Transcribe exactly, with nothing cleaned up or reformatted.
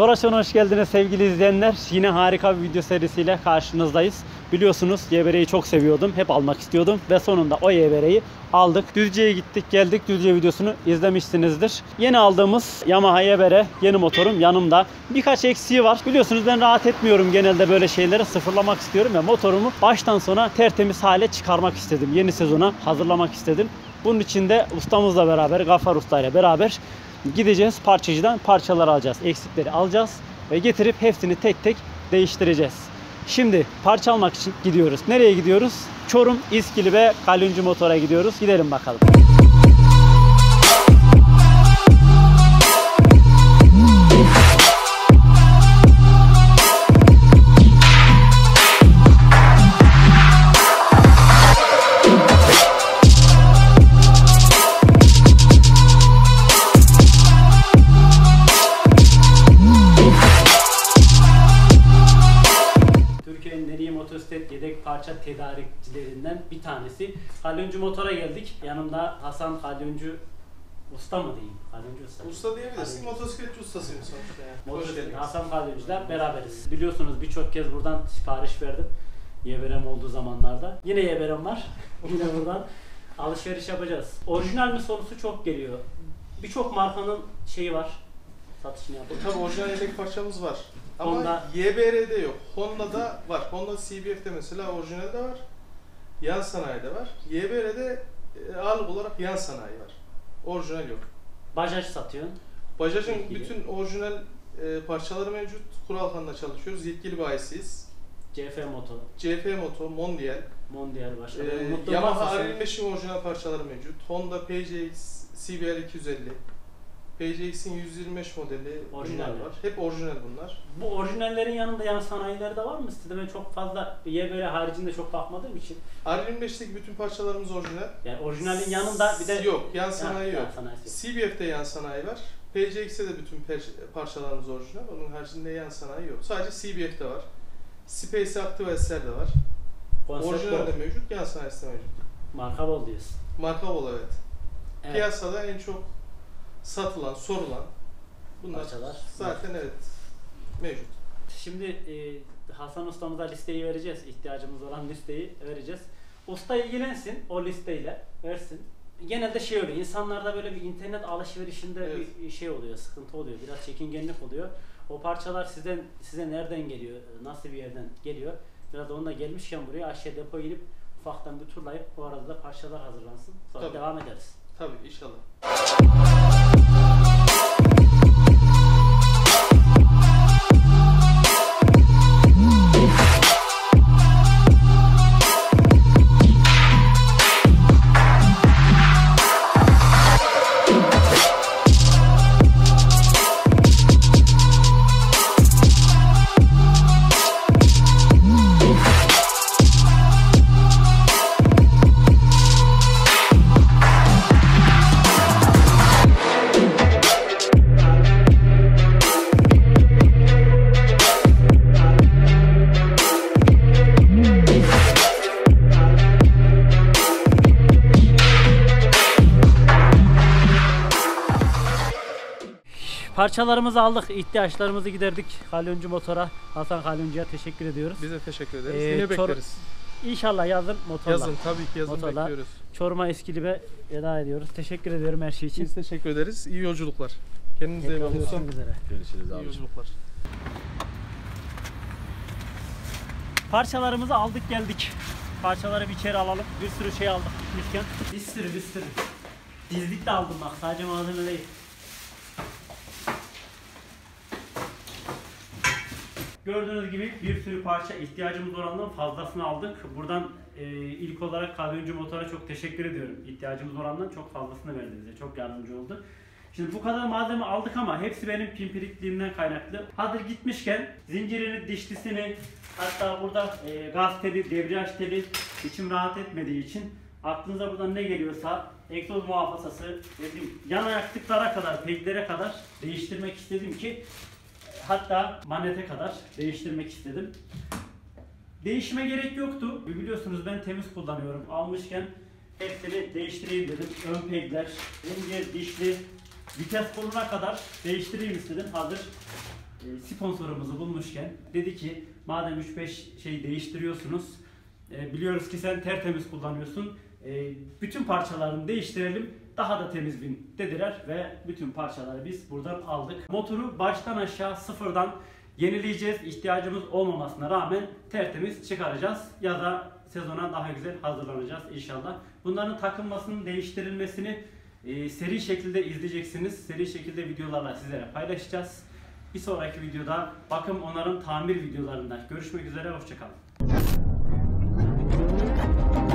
Toraş'a hoş geldiniz sevgili izleyenler. Yine harika bir video serisiyle karşınızdayız. Biliyorsunuz Y B R'yi çok seviyordum. Hep almak istiyordum. Ve sonunda o Y B R'yi aldık. Düzce'ye gittik geldik. Düzce videosunu izlemişsinizdir. Yeni aldığımız Yamaha Y B R yeni motorum yanımda. Birkaç eksiği var. Biliyorsunuz ben rahat etmiyorum genelde böyle şeyleri. Sıfırlamak istiyorum ve motorumu baştan sona tertemiz hale çıkarmak istedim. Yeni sezona hazırlamak istedim. Bunun için de ustamızla beraber, Gaffar Usta ile beraber gideceğiz. Parçacıdan parçalar alacağız. Eksikleri alacağız ve getirip hepsini tek tek değiştireceğiz. Şimdi parça almak için gidiyoruz. Nereye gidiyoruz? Çorum, İskili ve Kalyoncu Motor'a gidiyoruz. Gidelim bakalım. Yedek parça tedarikçilerinden bir tanesi. Kalyoncu Motor'a geldik. Yanımda Hasan Kalyoncu Usta mı diyeyim? Kalyoncu Usta. Usta diyebilirsin. Motosikletçi ustasıyım sonuçta yani. Motosiklet Hasan Kalyoncu'da beraberiz. Biliyorsunuz birçok kez buradan sipariş verdim. Y B R'm olduğu zamanlarda. Yine Y B R'm var. Yine buradan alışveriş yapacağız. Orijinal mi sorusu çok geliyor. Birçok markanın şeyi var. Satışını yapıyoruz. Tabii orijinal yedek parçamız var. Ama Honda... Y B R'de yok. Honda'da var. Honda C B F'de mesela orijinalde var. Yan sanayide var. Y B R'de e, ağırlık olarak yan sanayi var. Orijinal yok. Bajaj satıyorsun. Bajaj'ın Yetkili. Bütün orijinal e, parçaları mevcut. Kuralhan'da çalışıyoruz. Yetkili bayisiyiz. C F Moto. C F Moto, Mondial. Mondial başka. Ee, Yamaha R yirmi beşin orijinal parçaları mevcut. Honda P C X C B L iki yüz elli. P C X'in yüz yirmi beş modeli orijinal var. Hep orijinal bunlar. Bu orijinallerin yanında yan sanayiler de var mı? Sizde ben çok fazla Y B R haricinde çok bakmadığım için. R yirmi beşteki bütün parçalarımız orijinal. Yani orijinalin yanında bir de yok, yan sanayi yan, yok. Yan C B F'de yan sanayi var. P C X'de de bütün parçalarımız orijinal. Onun haricinde yan sanayi yok. Sadece C B F'de var. Space Active S R'de var. Orijinalde mevcut, yan sanayisi mevcut. Marka bol diyorsun. Marka bol evet. evet. Piyasada en çok satılan, sorulan bunlar parçalar zaten evet mevcut. Şimdi e, Hasan ustamıza listeyi vereceğiz. İhtiyacımız olan listeyi vereceğiz. Usta ilgilensin o listeyle, versin. Genelde şey oluyor, insanlarda böyle bir internet alışverişinde evet. bir şey oluyor, sıkıntı oluyor, biraz çekingenlik oluyor. O parçalar sizden size nereden geliyor, nasıl bir yerden geliyor? Biraz da onunla gelmişken buraya aşağı depoya gidip ufaktan bir turlayıp o arada da parçalar hazırlansın. Sonra Tabii. devam ederiz. Tabii inşallah. Parçalarımızı aldık, ihtiyaçlarımızı giderdik. Kalyoncu Motor'a, Hasan Kalyoncu'ya teşekkür ediyoruz. Biz de teşekkür ederiz. Ee, Yine Çor bekleriz. İnşallah yazın motorla. Yazın tabii ki yazın motorla. bekliyoruz. Çorum'a İskili ve veda ediyoruz. Teşekkür ediyorum her şey için. Biz teşekkür ederiz. İyi yolculuklar. Kendinize iyi bakın. Görüşmek üzere. Görüşürüz abi. İyi yolculuklar. Parçalarımızı aldık geldik. Parçaları bir içeri alalım. Bir sürü şey aldık gitmişken. Bir sürü bir sürü. Dizlik de aldım bak, sadece malzeme değil. Gördüğünüz gibi bir sürü parça ihtiyacımız olandan fazlasını aldık. Buradan e, ilk olarak Kalyoncu Motor'a çok teşekkür ediyorum. İhtiyacımız olandan çok fazlasını verdi bize. Çok yardımcı oldu. Şimdi bu kadar malzeme aldık ama hepsi benim pimpirikliğimden kaynaklı. Hazır gitmişken zincirini, dişlisini, hatta burada e, gaz teli, debriyaj teli içim rahat etmediği için aklınıza buradan ne geliyorsa egzoz muhafazası, dedim, yan ayaklıklara kadar, peglere kadar değiştirmek istedim ki hatta manete kadar değiştirmek istedim. Değişime gerek yoktu. Biliyorsunuz ben temiz kullanıyorum. Almışken hepsini değiştireyim dedim. Ön pegler, zincir, dişli, vites koluna kadar değiştireyim istedim. Hazır e, sponsorumuzu bulmuşken dedi ki madem üç beş şey değiştiriyorsunuz, e, biliyoruz ki sen tertemiz kullanıyorsun, e, bütün parçalarını değiştirelim, daha da temiz bin dediler ve bütün parçaları biz buradan aldık. Motoru baştan aşağı sıfırdan yenileyeceğiz. İhtiyacımız olmamasına rağmen tertemiz çıkaracağız ya da sezona daha güzel hazırlanacağız inşallah. Bunların takılmasının, değiştirilmesini e, seri şekilde izleyeceksiniz. Seri şekilde videolarla sizlere paylaşacağız. Bir sonraki videoda bakım, onarım, tamir videolarında görüşmek üzere. Hoşça kalın.